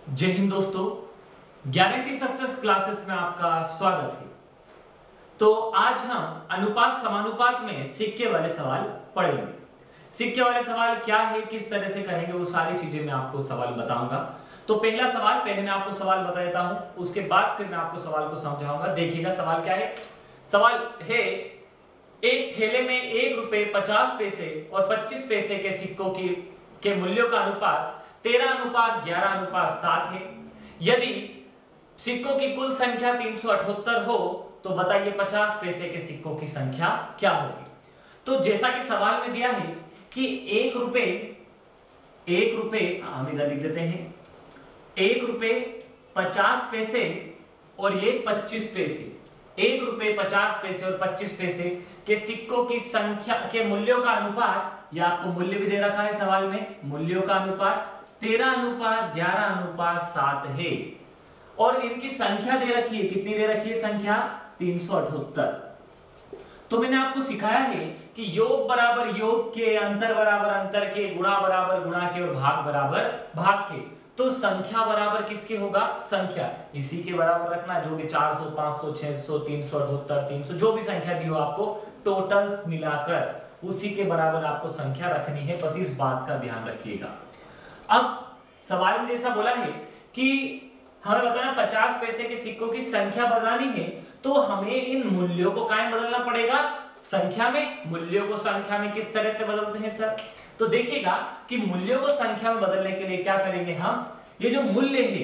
जय हिंद दोस्तों, guarantee success classes में आपका स्वागत है। तो आज हम अनुपात समानुपात में सिक्के वाले सवाल पढ़ेंगे। सिक्के वाले सवाल क्या है, किस तरह से करेंगे, वो सारी चीजें मैं आपको सवाल बताऊंगा। तो पहला सवाल, पहले मैं आपको सवाल बता देता हूं, उसके बाद फिर मैं आपको सवाल को समझाऊंगा। देखिएगा सवाल क्या है। सवाल है, एक ठेले में 1 रुपए 50 पैसे और 25 पैसे के सिक्कों के मूल्यों का अनुपात 13:11:7 है। यदि सिक्कों की कुल संख्या 378 हो तो बताइए 50 पैसे के सिक्कों की संख्या क्या होगी। तो जैसा कि सवाल में दिया है कि 1 रुपए हम इधर लिख देते हैं, 1 रुपए 50 पैसे और ये 25 पैसे, 1 रुपए 50 पैसे और 25 पैसे के सिक्कों की संख्या के मूल्यों का अनुपात, या आपको मूल्य भी दे रखा है सवाल में, मूल्यों का अनुपात 13:11:7 है। और इनकी संख्या दे रखी है, कितनी दे रखी है संख्या? 378। तो मैंने आपको सिखाया है कि योग बराबर योग के, अंतर बराबर अंतर के, गुणा बराबर गुणा के और भाग बराबर भाग के। तो संख्या बराबर किसके होगा? संख्या इसी के बराबर रखना, जो भी 400, 500, 600, 378, 300, जो भी संख्या दी हो आपको टोटल मिलाकर उसी के बराबर आपको संख्या रखनी है। बस इस बात का ध्यान रखिएगा। अब सवाल में जैसा बोला है कि हमें बताना 50 पैसे के सिक्कों की संख्या बतानी है, तो हमें इन मूल्यों को कायम बदलना पड़ेगा संख्या में। मूल्यों को संख्या में किस तरह से बदलते हैं सर? तो देखिएगा कि मूल्यों को संख्या में बदलने के लिए क्या करेंगे हम, ये जो मूल्य है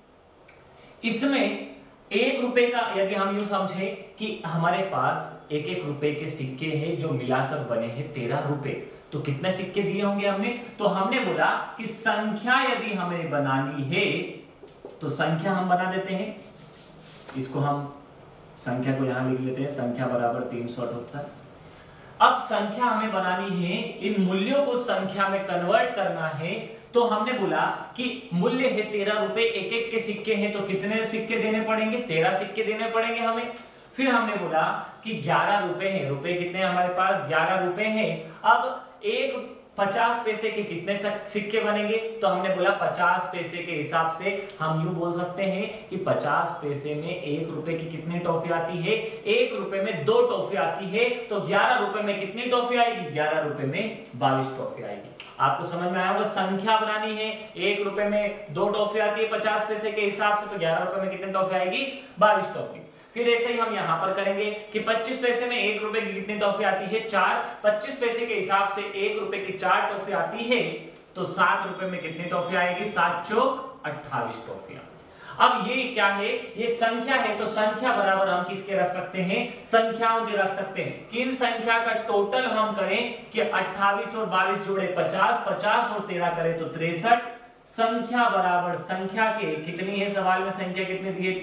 इसमें 1 रुपए का, यदि हम यूं समझे कि हमारे पास 1-1 रुपए के सिक्के हैं जो मिलाकर बने हैं 13 रुपए, तो कितने सिक्के दिए होंगे हमने? तो हमने बोला कि संख्या यदि हमें बनानी है तो संख्या हम बना देते हैं, इसको हम संख्या को यहां लिख लेते हैं, संख्या बराबर 378। अब संख्या हमें बनानी है, इन मूल्यों को संख्या में कन्वर्ट करना है, तो हमने बोला कि मूल्य है 13 रुपए, 1-1 के सिक्के हैं तो कितने सिक्के देने पड़ेंगे? 13 सिक्के देने पड़ेंगे हमें। फिर हमने बोला कि 11 रुपए हैं, रुपए कितने हमारे पास? 11 रुपए हैं। अब एक 50 पैसे के कितने सिक्के बनेंगे? तो हमने बोला 50 पैसे के हिसाब से हम यूं बोल सकते हैं कि 50 पैसे में 1 रुपए की कितनी टॉफी आती है? 1 रुपए में 2 टॉफी आती है। तो 11 रुपए में कितनी टॉफी आएगी? 11 रुपए में 22 टॉफी आएगी। आपको समझ में आया होगा, संख्या बनानी है, 1 रुपए में 2 टॉफी आती है 50 पैसे के हिसाब से, तो 11 रुपए में कितनी टॉफी आएगी? 22 टॉफी। फिर ऐसे ही हम यहां पर करेंगे कि 25 पैसे में 1 रुपए की कितनी टॉफी आती है? 4। 25 पैसे के हिसाब से 1 रुपए की 4 टॉफी आती है, तो 7 रुपए में कितनी टॉफी आएगी? 7 चौक 28 टॉफियां। अब ये क्या है? ये संख्या है, तो संख्या बराबर हम किसके रख सकते हैं? संख्याओं के रख सकते हैं। किन संख्या का टोटल हम करें कि 28 और 22 जोड़े 50, 50 और 13 करें तो 63। संख्या बराबर संख्या के, कितनी है सवाल में संख्या कितनी दी है?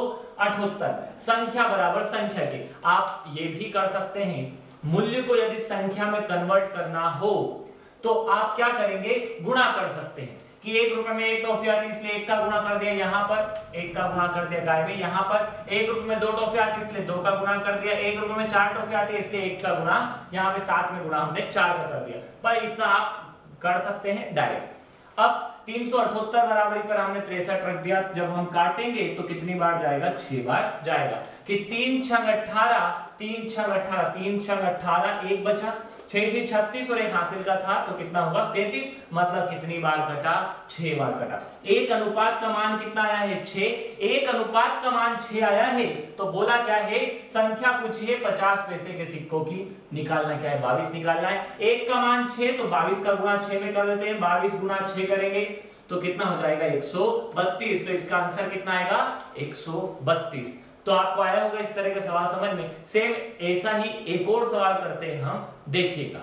378। संख्या बराबर संख्या के। आप ये भी कर सकते हैं, मूल्य को यदि संख्या में कन्वर्ट करना हो तो आप क्या करेंगे? गुणा कर सकते हैं कि 1 रुपए में 1 टॉफी आती है इसलिए 1 का गुणा कर दिया, यहाँ पर 1 का गुणा कर दिया गाय में, यहाँ पर 1 रुपए में 2 टॉफी आती है इसलिए 2 का गुणा कर दिया, 1 रुपए में 4 टॉफी आती है इसलिए 1 का गुणा, यहाँ पे 7 में गुणा हमने 4 का कर दिया। पर इतना आप कर सकते हैं डायरेक्ट। अब 378 बराबरी पर हमने 63 रख दिया, जब हम काटेंगे तो कितनी बार जाएगा? 6 बार जाएगा। कि 3 छंग 18, 3 छंग 18, 3 छंग 18, 1 बचा, 6 से 36 और 1 हासिल का था तो कितना होगा? 37। मतलब कितनी बार कटा? 6 बार कटा। एक अनुपात का मान कितना आया है? 6। एक अनुपात का मान 6 आया है, तो बोला क्या है? संख्या पूछी है 50 पैसे के सिक्कों की, निकालना क्या है? 22 निकालना है। 1 का मान 6, तो 22 का गुणा 6 में कर देते हैं, 22 गुणा 6 करेंगे तो कितना हो जाएगा? 132। तो इसका आंसर कितना आएगा? 132। तो आपको आया होगा इस तरह के सवाल समझ में। सेम ऐसा ही एक और सवाल करते हैं हम, देखिएगा।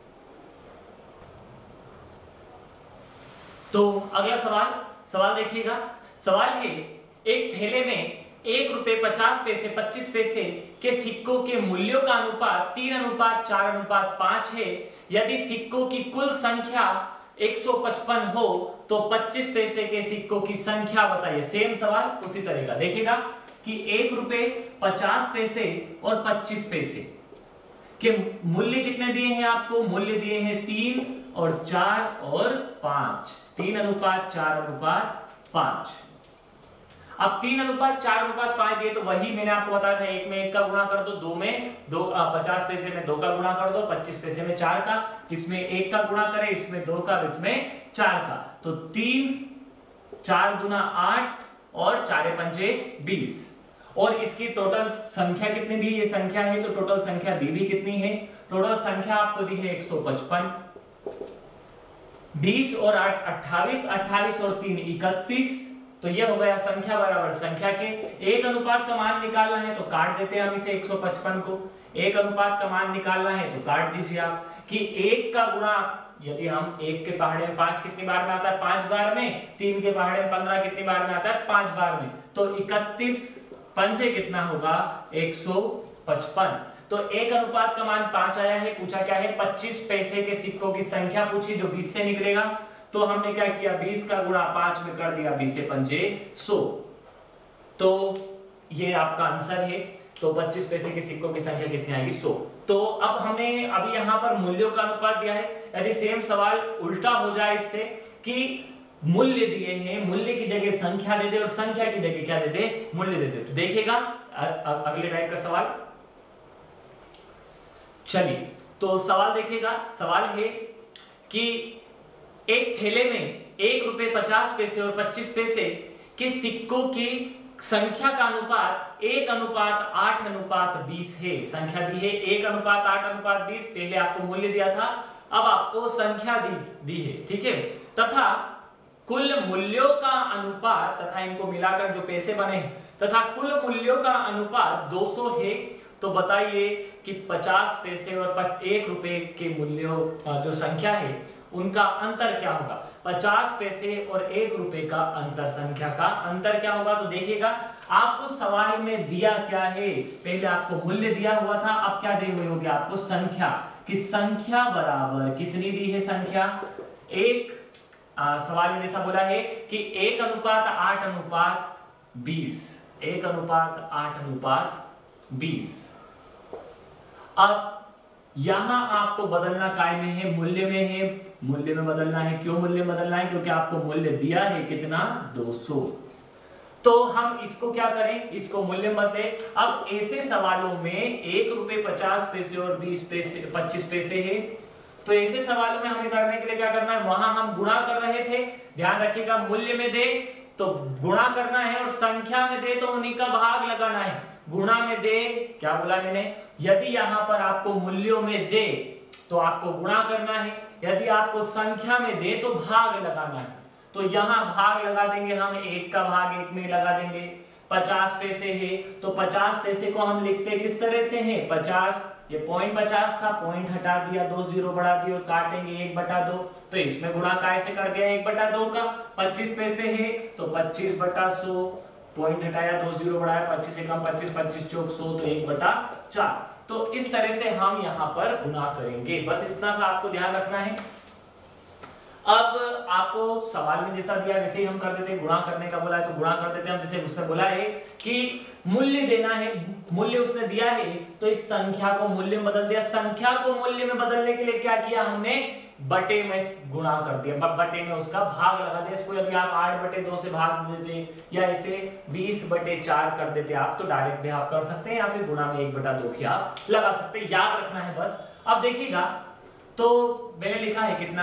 तो अगला सवाल देखिएगा। सवाल है, एक थैले में 1 रुपए 50 पैसे 25 पैसे के सिक्कों के मूल्यों का अनुपात 3:4:5 है। यदि सिक्कों की कुल संख्या 155 हो तो 25 पैसे के सिक्कों की संख्या बताइए। सेम सवाल उसी तरह का देखिएगा कि 1 रुपए 50 पैसे और 25 पैसे के मूल्य कितने दिए हैं आपको? मूल्य दिए हैं 3 और 4 और 5, 3:4:5 5। अब 3:4:5 दिए तो वही मैंने आपको बताया था, एक में एक का गुणा कर दो, दो में दो, 50 पैसे में 2 का गुणा कर दो, 25 पैसे में 4 का, इसमें 1 का गुणा करें, इसमें 2 का, इसमें 4 का, तो 3 4 दूना 8 और 4 पंजे 20। और इसकी टोटल संख्या कितनी दी, ये संख्या है तो टोटल संख्या दी भी कितनी है, टोटल संख्या आपको दी है 155। 20 और 8 28, 28 और 3 31, तो ये हो गया संख्या बराबर संख्या के। एक अनुपात का मान निकालना है तो काट देते हैं हम इसे 155 को, एक अनुपात का मान निकालना है तो काट दीजिए आप कि 1 का गुणा, यदि हम 1 के पहाड़े में 5 कितनी बार में आता है, 5 बार में, 3 के पहाड़े में 15 कितनी बार में आता है, 5 बार में, तो 31 पंजे कितना होगा 155। तो एक अनुपात का मान 5 आया है, पूछा क्या है 25 पैसे के सिक्कों की संख्या पूछी जो 20 से निकलेगा, तो हमने क्या किया 20 का गुणा 5 में कर दिया, 20 से पंजे 100, तो ये आपका आंसर है। तो 25 पैसे के सिक्कों की संख्या कितनी आएगी 100। तो अब हमने अभी यहाँ पर मूल्यों का अनुपात दिया है, यदि सेम सवाल उल्टा हो जाए इससे कि मूल्य दिए हैं, मूल्य की जगह संख्या दे दे और संख्या की जगह क्या दे दे, मूल्य दे दे, तो देखिएगा अगले टाइप का सवाल। चलिए तो सवाल देखिएगा, सवाल है कि एक थैले में 1 रुपए 50 पैसे और 25 पैसे के सिक्कों की संख्या का अनुपात 1:8:20 है। संख्या दी है 1:8:20, पहले आपको मूल्य दिया था, अब आपको संख्या दी है, ठीक है, तथा कुल मूल्यों का अनुपात, तथा इनको मिलाकर जो पैसे बने तथा कुल मूल्यों का अनुपात 200 है। तो बताइए कि 50 पैसे और 1 रुपए के मूल्यों जो संख्या है उनका अंतर क्या होगा। 50 पैसे और 1 रुपए का अंतर, संख्या का अंतर क्या होगा। तो देखिएगा आपको सवाल में दिया क्या है, पहले आपको मूल्य दिया हुआ था, अब क्या दी हुई होगी आपको संख्या, कि संख्या बराबर कितनी दी है संख्या, एक सवाल में जैसा बोला है कि 1:8:20, 1:8:20। अब यहां आपको बदलना काय में है, मूल्य में है, मूल्य में बदलना है। क्यों मूल्य में बदलना है, क्योंकि आपको मूल्य दिया है कितना 200। तो हम इसको क्या करें, इसको मूल्य में बदले। अब ऐसे सवालों में 1 रुपए 50 पैसे और 25 पैसे है, तो ऐसे सवालों में हमें करने के लिए क्या करना है, वहां हम गुणा कर रहे थे, ध्यान रखिएगा, मूल्य में दे तो गुणा करना है और संख्या में दे तो उन्हीं का भाग लगाना है। गुणा में दे, क्या बोला मैंने, यदि यहां पर आपको मूल्यों में दे तो आपको गुणा करना है, यदि आपको संख्या में दे तो भाग लगाना है। तो यहां भाग लगा देंगे हम, 1 का भाग 1 में लगा देंगे। 50 पैसे है तो 50 पैसे को हम लिखते किस तरह से है, 50, ये 0.50 था, पॉइंट हटा दिया, 2 0 बढ़ा दिया और काटेंगे 1/2, तो इसमें गुणा कैसे कर गया 1/2 का। 25 पैसे है तो 25/100, पॉइंट हटाया, 2 0 बढ़ाया, 25 से कम 25, 25 चौक 100, तो 1/4। तो इस तरह से हम यहां पर गुणा करेंगे, बस इतना सा आपको ध्यान रखना है। अब आपको सवाल में जैसा दिया वैसे ही हम कर देते हैं, गुणा करने का बोला है तो गुणा कर देते हैं हम, जैसे उसने बोला है कि मूल्य देना है, मूल्य उसने दिया है तो इस संख्या को मूल्य में बदल दिया। संख्या को मूल्य में बदलने के लिए क्या किया हमने, बटे में गुणा कर दिया, बटे में उसका भाग लगा दिया। इसको यदि आप 8/2 से भाग देते या इसे 20/4 कर देते आप, तो डायरेक्ट भी आप कर सकते हैं, या फिर गुणा में 1/2 भी आप लगा सकते हैं, याद रखना है बस। अब देखिएगा तो मैंने लिखा है कितना,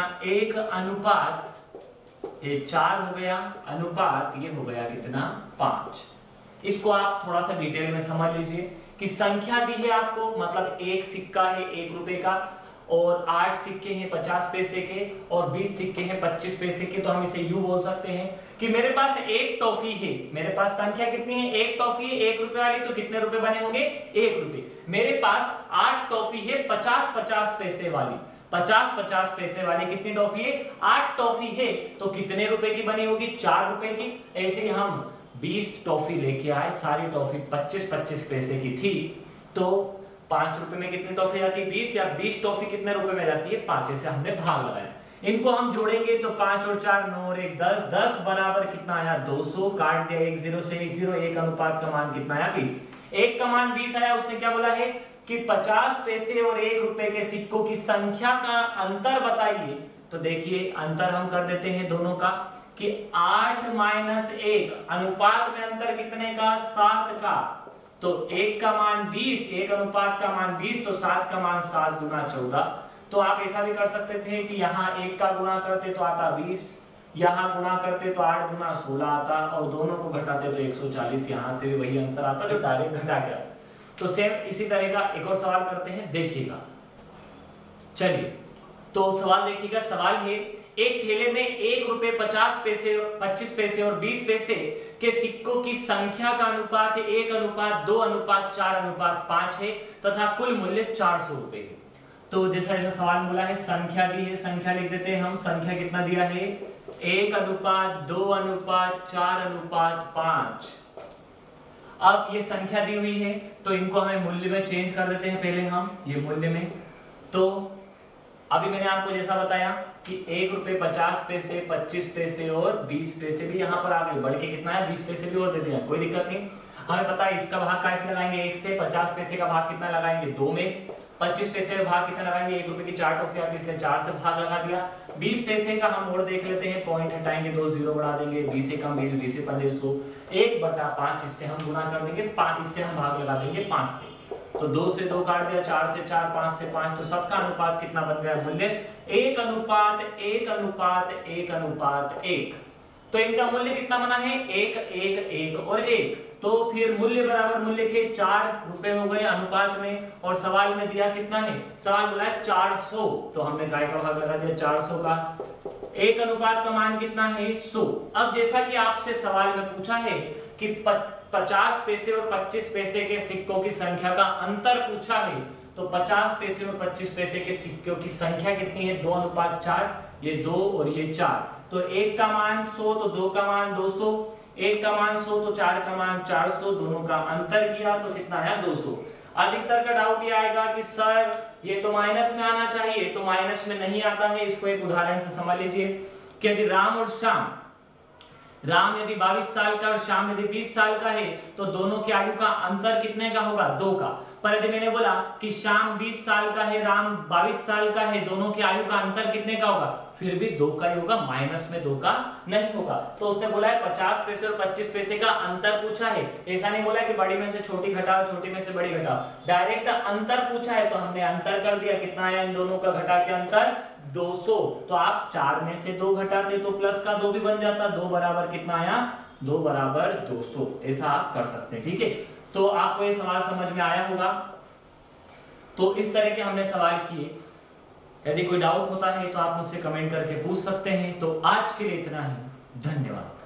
1:4 हो गया, अनुपात ये हो गया कितना 5। इसको आप थोड़ा सा डिटेल में समझ लीजिए कि संख्या दी है आपको, मतलब एक सिक्का है 1 रुपए का और 8 सिक्के हैं 50 पैसे के और 20 सिक्के हैं 25 पैसे के। तो हम इसे यूं बोल सकते हैं कि मेरे पास एक टॉफी है, मेरे पास संख्या कितनी है, एक टॉफी है 1 रुपए वाली, तो कितने रुपए बने होंगे 1 रुपए। मेरे पास 8 टॉफी है 50-50 पैसे वाली, 50-50 पैसे वाली कितनी टॉफी है, 8 टॉफी है, तो कितने रुपए की बनी होगी 4 रुपए की। ऐसे ही हम 20 टॉफी लेके आए, सारी टॉफी 25-25 पैसे की थी, तो 5 रुपए में कितनी टॉफी आती है 20, या 20 टॉफी कितने रुपए में जाती है 5। ऐसे हमने भाग लगाया, इनको हम जोड़ेंगे तो 5 और 4 9 और 1 10, 10 बराबर कितना आया 200, काट दिया 1 0 से 1 0, एक अनुपात का मान कितना आया 20, एक का मान 20 आया। उसने क्या बोला है कि 50 पैसे और 1 रुपए के सिक्कों की संख्या का अंतर बताइए। तो देखिए अंतर हम कर देते हैं दोनों का, कि 8 माइनस 1 अनुपात में अंतर कितने का, 7 का। तो 1 का मान 20, 1 अनुपात का मान 20, तो 7 का मान 7 गुना 14। तो आप ऐसा भी कर सकते थे कि यहाँ 1 का गुणा करते तो आता 20, यहाँ गुणा करते तो 8 गुना 16 आता, और दोनों को घटाते तो 140, यहाँ से भी वही आंसर आता जो डायरेक्ट घटा के आता। तो सेम इसी तरह का एक और सवाल करते हैं, देखिएगा। चलिए तो सवाल देखिएगा। सवाल है, एक थैले में 1 रुपए 50 पैसे, 25 पैसे और 20 पैसे के सिक्कों की संख्या का अनुपात 1:2:4:5 है तथा कुल मूल्य 400 रुपए है। तो जैसा जैसा सवाल बोला है, संख्या दी है, संख्या लिख देते हैं हम। संख्या कितना दिया है, 1:2:4:5। अब ये संख्या दी हुई है तो इनको हमें मूल्य में चेंज कर देते हैं पहले हम, ये मूल्य में। तो अभी मैंने आपको जैसा बताया कि 1 रुपए 50 पैसे, 25 पैसे और 20 पैसे भी यहाँ पर आ गए, बढ़ के कितना है 20 पैसे भी और देते हैं, कोई दिक्कत नहीं। हमें पता है इसका भाग कैसे लगाएंगे, 1 से 50 पैसे का भाग कितना लगाएंगे, 2 में। 25 पैसे का भाग कितना लगाएंगे, 1 रुपए की 4 टॉफी आती है इसलिए 4 से भाग लगा दिया। 20 पैसे का हम और देख लेते हैं, पॉइंट हटाएंगे, 2 जीरो बढ़ा देंगे, 20 से कम 20, 20 से 15 100, 1/5 इससे हम गुणा कर देंगे, 5 इससे हम भाग लगा देंगे 5 से। तो 2 से 2 काट दिया, 4 से 4, 5 से 5, तो सबका अनुपात कितना बन गया मूल्य, 1:1:1:1। तो इनका मूल्य कितना बना है, 1 1 1 और 1। तो फिर मूल्य बराबर मूल्य के 4 रुपए हो गए अनुपात में, और सवाल में दिया कितना है, सवाल बोला है 400, तो हमने काय का भाग लगा दिया 400 का। 1 अनुपात का मान कितना है, 100। अब जैसा कि आपसे सवाल में पूछा है कि 50 पैसे और 25 पैसे के सिक्कों की संख्या का अंतर पूछा है, तो 50 पैसे और 25 पैसे के सिक्कों की संख्या कितनी है, 2:4, ये 2 और ये 4। तो 1 का मान 100 तो 2 का मान 200, 1 का मान 100 तो 4 का मान 400, दोनों का अंतर किया तो कितना आया 200। अधिकतर का डाउट ये आएगा कि सर ये तो माइनस में आना चाहिए, तो माइनस में नहीं आता है। इसको एक उदाहरण से समझ लीजिए कि यदि राम यदि 22 साल का और श्याम यदि 20 साल का है, तो दोनों की आयु का अंतर कितने का होगा, 2 का। पर यदि मैंने बोला कि श्याम 20 साल का है, राम 22 साल का है, दोनों की आयु का अंतर कितने का होगा, फिर भी 2 का ही होगा, माइनस में 2 का नहीं होगा। तो उसने बोला है 50 पैसे और 25 पैसे का अंतर पूछा है, ऐसा नहीं बोला है कि बड़ी में से छोटी घटाओ, छोटी में से बड़ी घटाओ, डायरेक्ट अंतर पूछा है, तो हमने अंतर कर दिया। कितना आया इन दोनों का घटा के अंतर, 200। तो आप 4 में से 2 घटाते तो प्लस का 2 भी बन जाता, 2 बराबर कितना आया, 2 बराबर 200। ऐसा आप कर सकते हैं, ठीक है। तो आपको ये सवाल समझ में आया होगा। तो इस तरह के हमने सवाल किए। यदि कोई डाउट होता है तो आप मुझसे कमेंट करके पूछ सकते हैं। तो आज के लिए इतना ही, धन्यवाद।